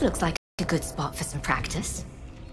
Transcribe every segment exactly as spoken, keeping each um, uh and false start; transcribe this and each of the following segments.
looks like a good spot for some practice.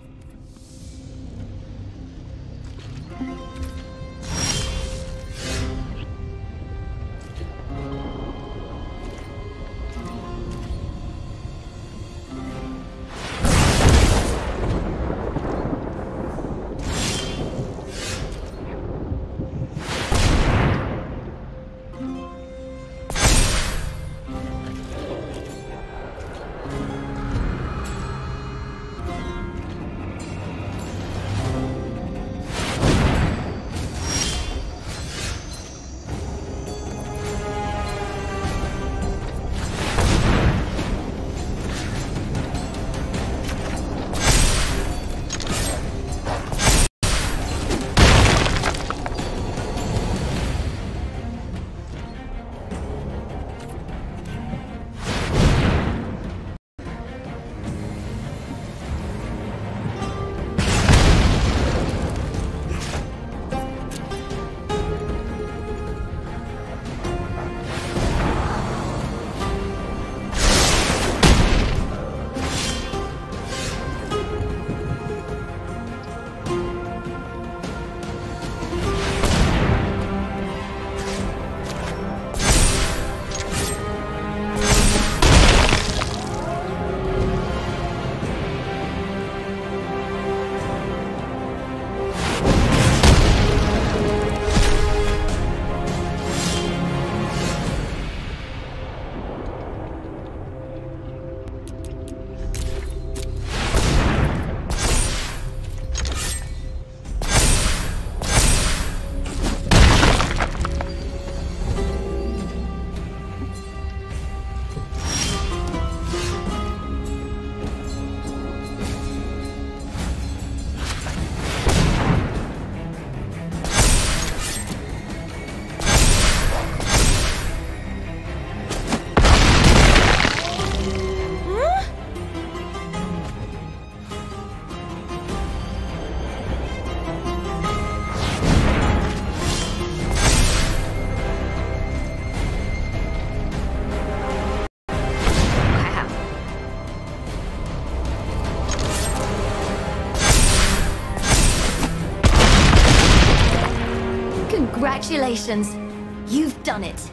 Congratulations! You've done it!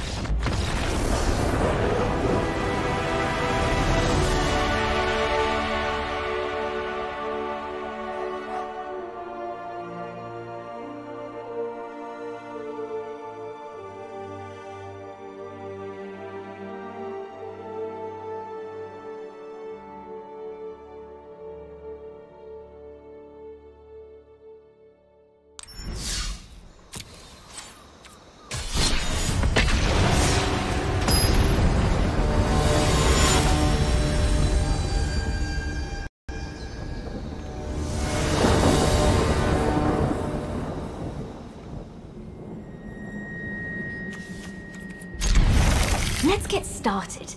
Let's get started.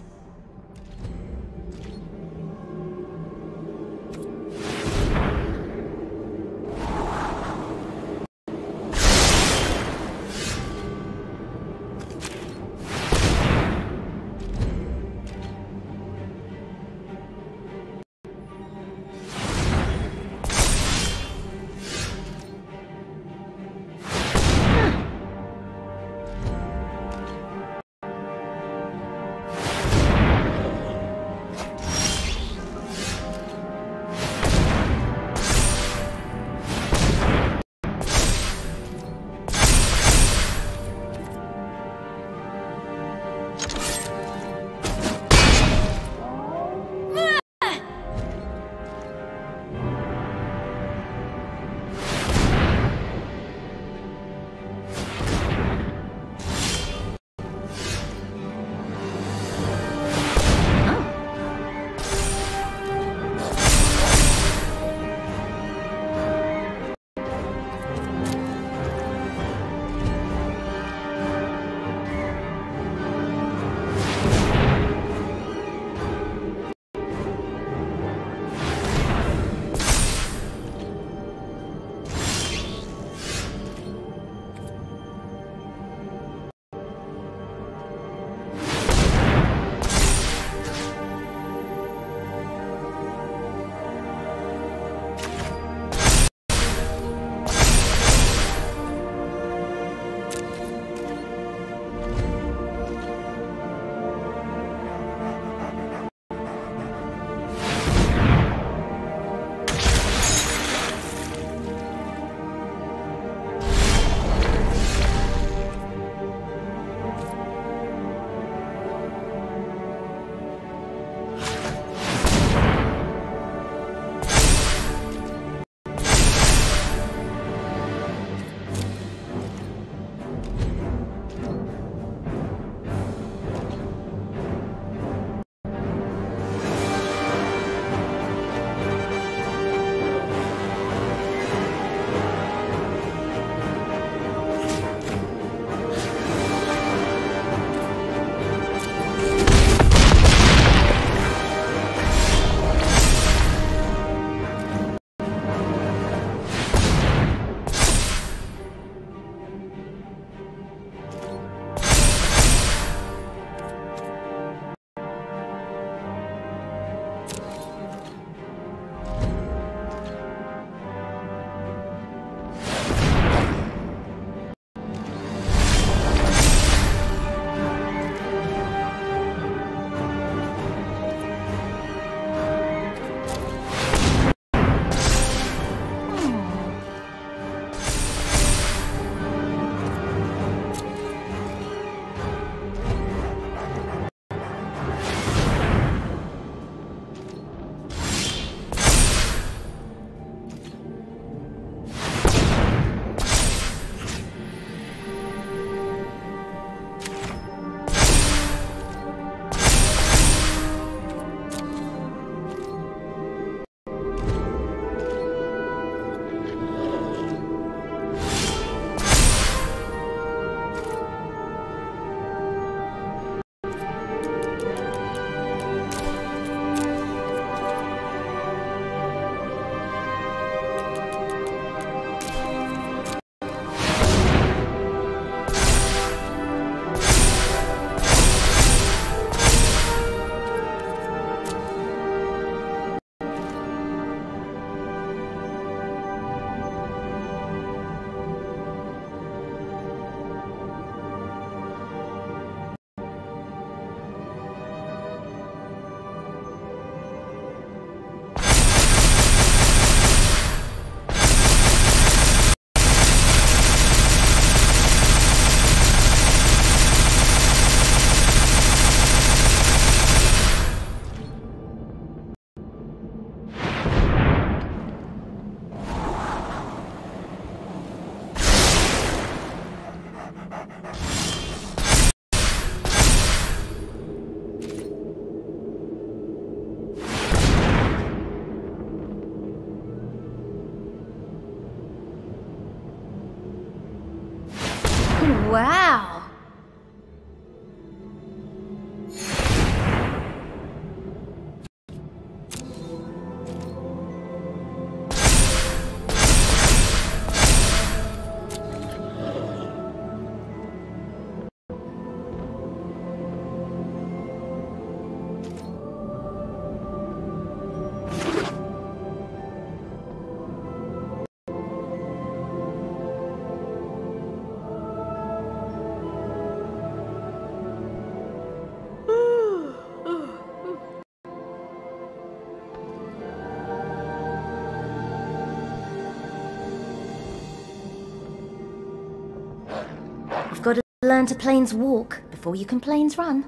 learn to planes walk before you can planes run.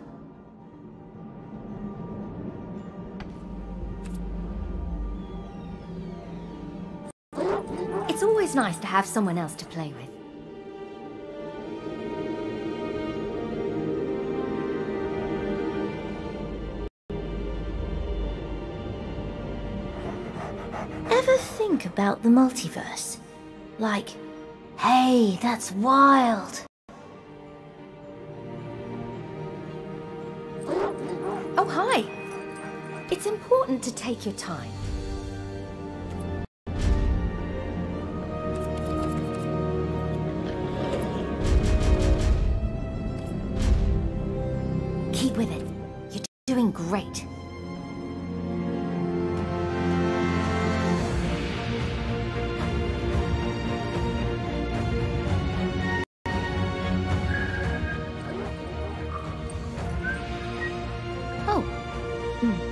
It's always nice to have someone else to play with. Ever think about the multiverse? Like, hey, that's wild. Oh, hi. It's important to take your time. Keep with it. You're doing great. Oh. Hmm.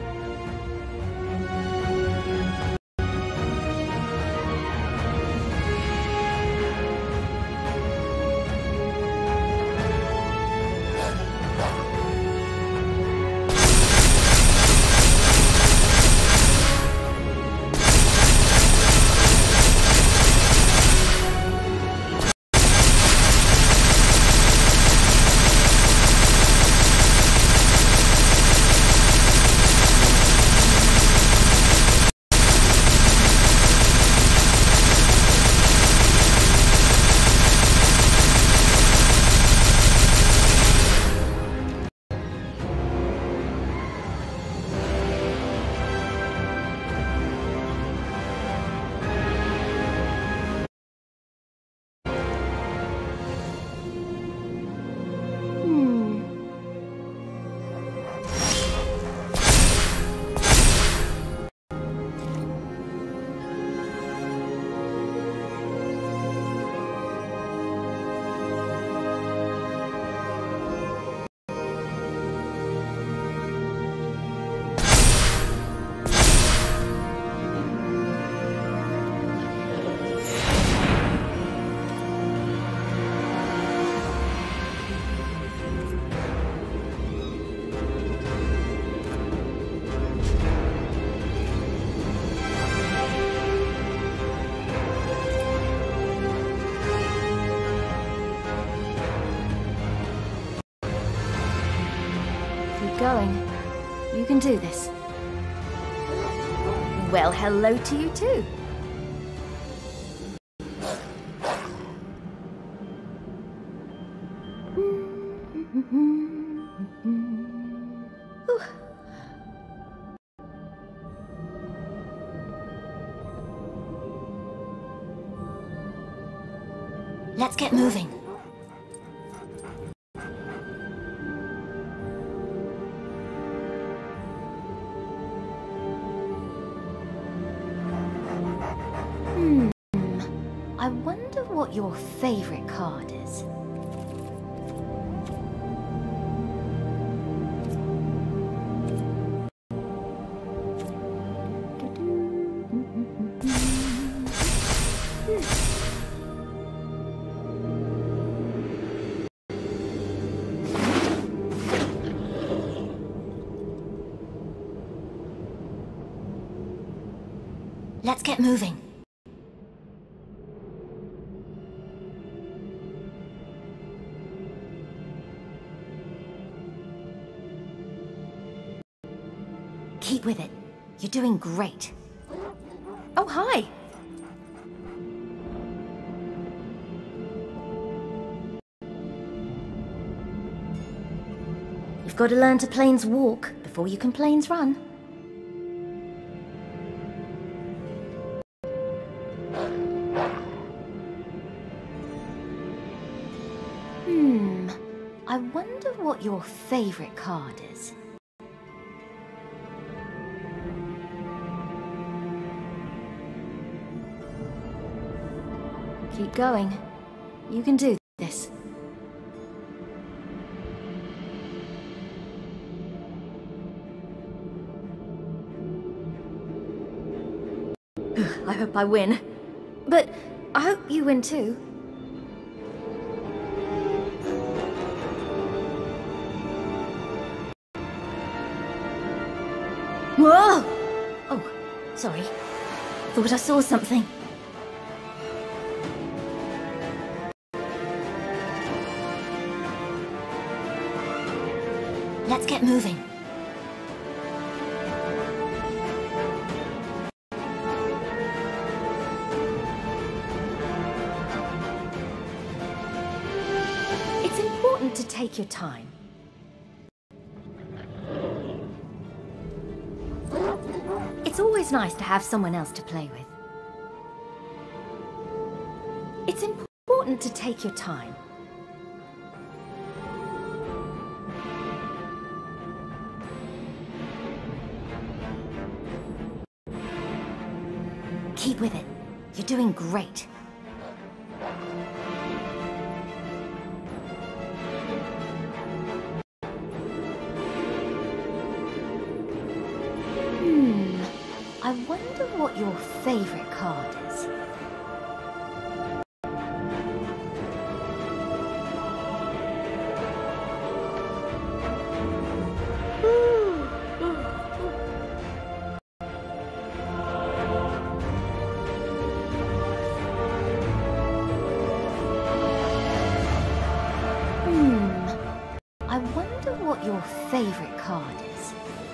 Going. You can do this. Well, hello to you too. Ooh. Let's get moving. Hmm. I wonder what your favorite card is. Let's get moving. Keep with it. You're doing great. Oh, hi! You've got to learn to planes walk before you can planes run. Hmm. I wonder what your favorite card is. Keep going. You can do this. I hope I win. But I hope you win too. sorry. Thought I saw something. Let's get moving. It's important to take your time. It's always nice to have someone else to play with. It's important to take your time. Keep with it. You're doing great. Hmm. I wonder what your favorite card is. I wonder what your favorite card is.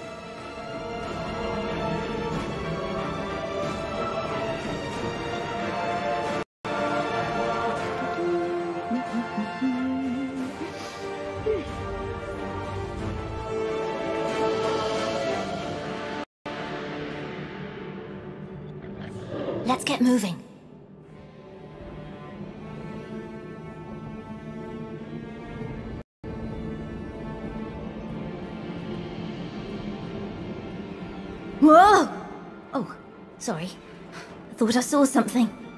Let's get moving. Whoa! Oh, sorry. I thought I saw something.